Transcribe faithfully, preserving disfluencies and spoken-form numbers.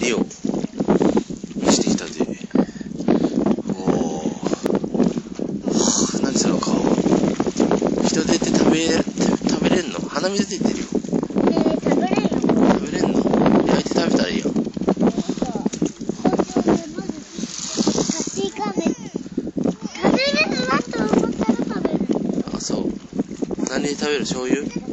りを見せてきたで。おお、何その顔。人出て食べ食べれんの？鼻水出てるよ。 えー、食べれんよ。 食べれんの？焼いて食べたらいいよ。あ、そう。何で食べる？醤油？